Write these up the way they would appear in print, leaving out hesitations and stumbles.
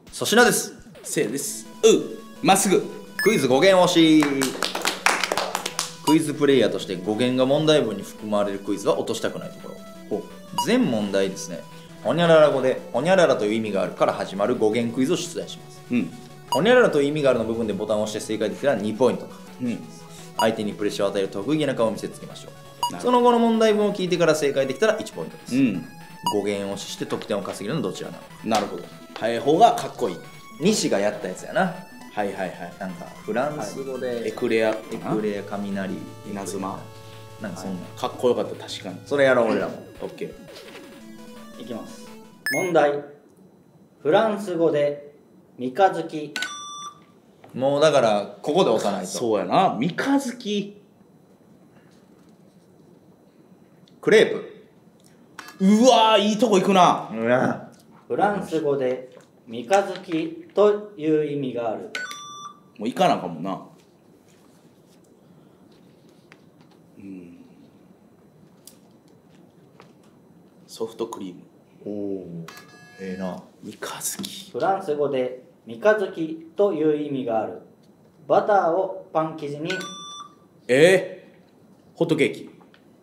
粗品です。 せいです。まっすぐ。 クイズ語源推し。クイズプレイヤーとして語源が問題文に含まれるクイズは落としたくないところ。全問題ですね、ほにゃらら語でほにゃららという意味があるから始まる語源クイズを出題します。ほにゃららという意味があるの部分でボタンを押して正解できたら2ポイント獲得します。相手にプレッシャーを与える得意な顔を見せつけましょう。その後の問題文を聞いてから正解できたら1ポイントです。語源を押しして得点を稼げるのはどちらなのか。 なるほど。早い方がかっこいい。 西がやったやつやな。 はいはいはい。 なんかフランス語でエクレア、 雷、 稲妻。 なんかそんな、 かっこよかった。確かに。 それやろう俺らも。 オッケー。 いきます。問題。フランス語で三日月。 もうだからここで押さないと。 そうやな。三日月。 クレープ。 うわー、いいとこ行くな。 フランス語で三日月という意味がある。 もう行かなあかもな。ソフトクリーム。 おお、ええな。 三日月。 フランス語で三日月という意味がある。バターをパン生地に。 ホットケーキ。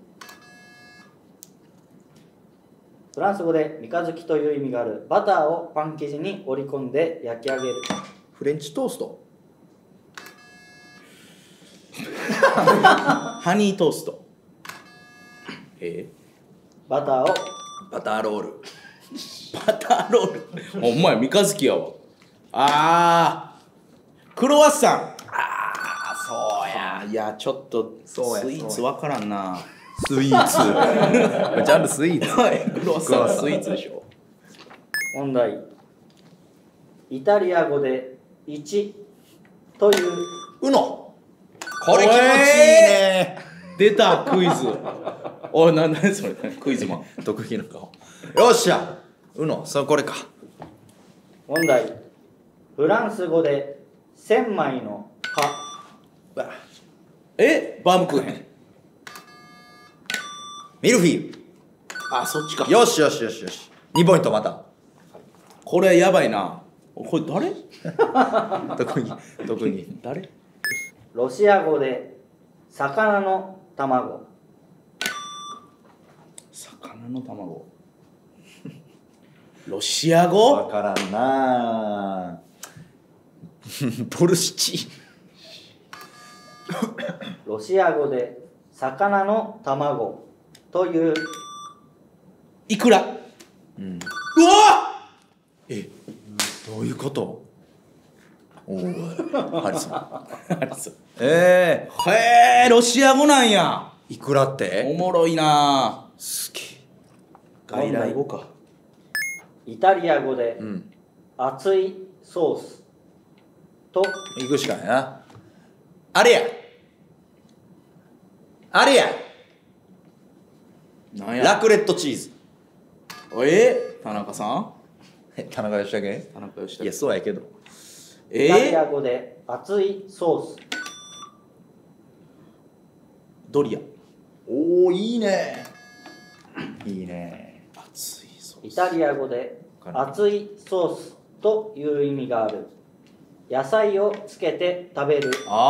フランス語で三日月という意味がある。バターをパン生地に織り込んで焼き上げる。 フレンチトースト。 ハニートースト。 バターをバターロール。 バターロール。お前三日月やわ。クロワッサン。 そうや。 いやちょっとスそうやイーツわからんな。 スイーツ。ジャンルスイーツ。 クロワッサンはスイーツでしょ。 問題。イタリア語で1という。 うの。これ気持ちいいね。 出たクイズ。おい何それクイズマン。 得意の顔。よっしゃ。うの、これか。 問題。フランス語で千枚の葉。 わバームクーヘン。 ミルフィーユ。 そっちか。 よしよしよしよし。2ポイントまた。 これやばいな。これ誰？ 得意。 誰？ ロシア語で魚の卵。 魚の卵。ロシア語？ わからんな。ボルシチ。 ロシア語で魚の卵という。 イクラ。うわ！ どういうこと？おお、ハリソン。 ハリソン。ロシア語なんや。 いくらって？ おもろいな。 すげえ。 外来語か。 イタリア語で熱いソースと。 行くしかないな。あれや。あれや。 なんや。 ラクレットチーズ。 田中さん？ 田中義武？ 田中義武。 いや、そうやけど。 イタリア語で熱いソース。 ドリア。 おお、いいね。いいね。 熱いソース。 イタリア語で熱いソースという意味がある。野菜をつけて食べる。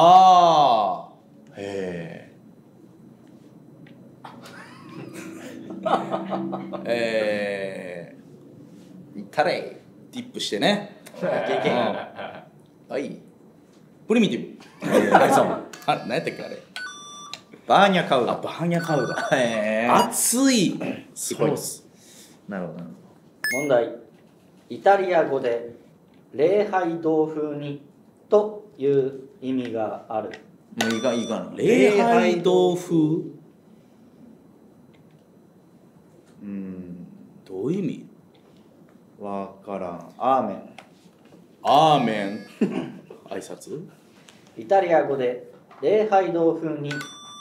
いったれ。 ディップしてね。 はい。 プリミティブ。 ハリソン。 何やったっけあれ。 バーニャカウダ。 バーニャカウダ。熱いソース。 なるほど。 問題。イタリア語で礼拝堂風にという意味がある。 もういいかな。 礼拝堂風。どういう意味？ わからん。アーメン。 アーメン。挨拶？ イタリア語で礼拝堂風に。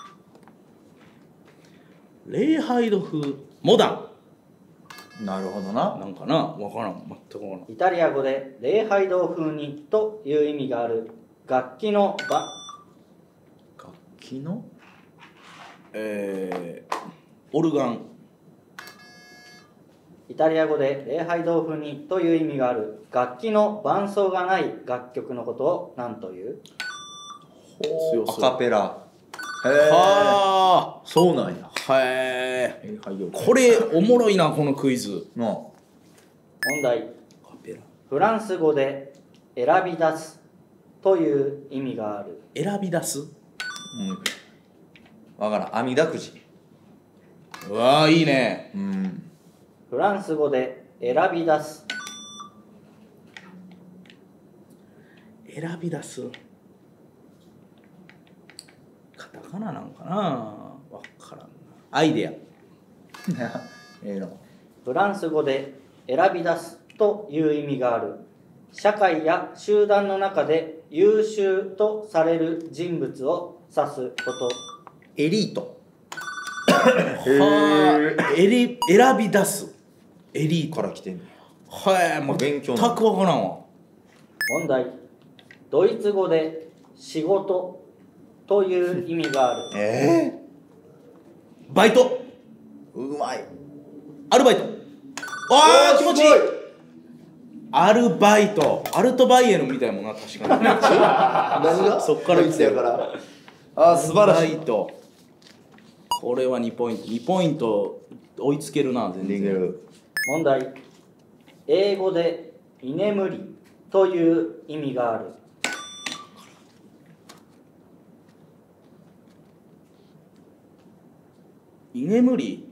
礼拝堂風。モダン。 なるほどな。 なんかな、わからん。全くわからん。 イタリア語で礼拝堂風にという意味がある。楽器の楽器の？ オルガン。 イタリア語で礼拝堂風にという意味がある楽器の伴奏がない楽曲のことを何という？ 強そうアカペラ。 はあそうなんや。 へえはいよ。 これおもろいなこのクイズな問題。 カペラフランス語で選び出すという意味がある。 選び出すわからん。網だくじ。 うわーいいねフランス語で選び出す。 選び出すカタカナなんかなわからんなアイデアの。 フランス語で選び出すという意味がある。社会や集団の中で優秀とされる人物を指すこと。 エリート。 はあ選び出すエリートから来てんねん。 はいもう勉強全くわからんわ問題。ドイツ語で仕事という意味がある。 バイトうまい。 アルバイトあー気持ちいいアルバイトアルトバイエルンみたいもんな確かに何がそっから来てるから。あー素晴らしい。 アルバイトこれは2ポイント2ポイント追いつけるな全然できる。 問題。英語で居眠りという意味がある。 居眠り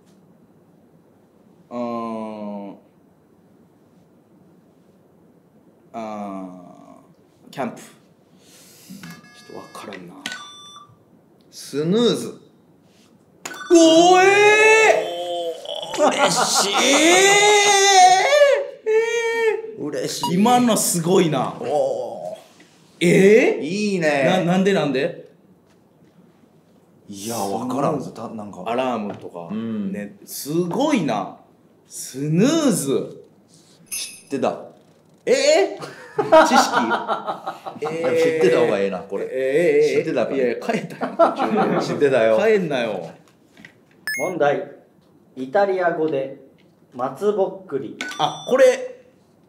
キャンプちょっとわからんなスヌーズ。 おー嬉しい嬉しい。 今のすごいなおいいいね。 なんでいやわからんぞ。なんかアラームとか、 んねすごいなスヌーズ知ってた。 知識知ってた方がええなこれ。知ってたからいや帰ったよ途中で知ってたよ。 帰んなよ問題。イタリア語で松ぼっくり。 あこれ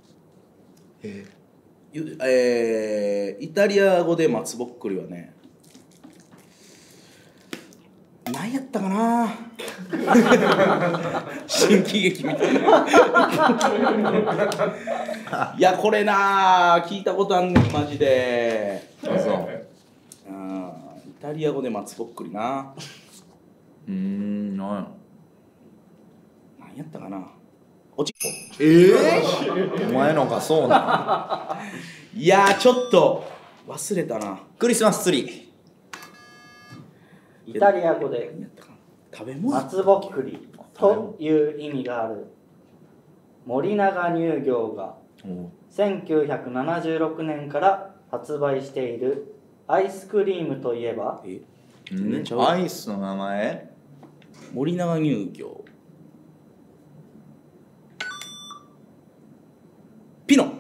イタリア語で松ぼっくりはね何やったかな新喜劇みたいないやこれな聞いたことあんねんマジでそう。 イタリア語で松ぼっくりななんや。 何やったかなおちお前のがそうな。 いやーちょっと忘れたなクリスマスツリー。 イタリア語で何やったかな食べ物松ぼっくりという意味がある。森永乳業が1976年から発売しているアイスクリームといえば？ アイスの名前。 森永乳業ピノ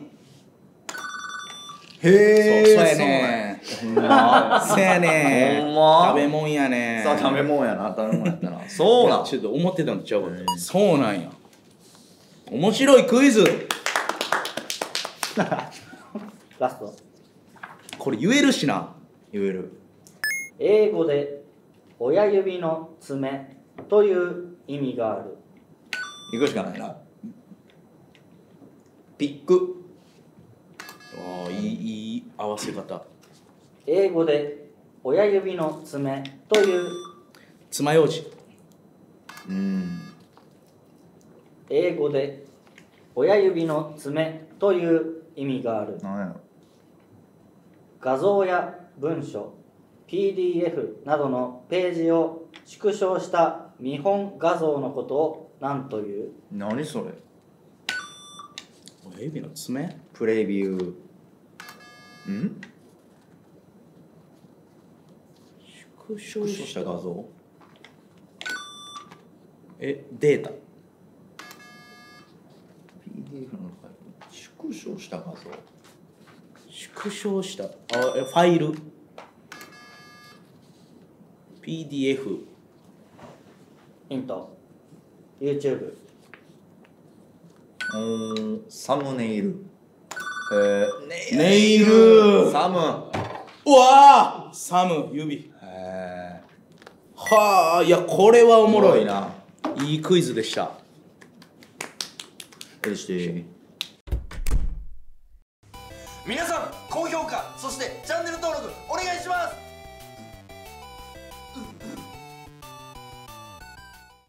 へそうやねそうやそうやねほんま食べ物やねさあ食べ物やな。食べ物やったな。そうなん。 ちょっと思ってたのちゃうかったそうなんや面白いクイズラスト。 これ言えるしな言える。 英語で親指の爪という意味がある。 行くしかないな。ピック。 ああいい合わせ方英語で親指の爪という爪楊枝英語で親指の爪という意味がある。 なんや。 画像や文書 PDF などのページを縮小した見本画像のことを何という？ 何それ。 親指の爪プレビュー。 縮小縮小した画像。 データ PDF の中に縮小した画像。 縮小したファイル PDF ヒント YouTube。 サムネイル。 ネイル。 サム。 うわー、サム、指。はあ、いや、これはおもろいな。いいクイズでした。 よし。 皆さん高評価そしてチャンネル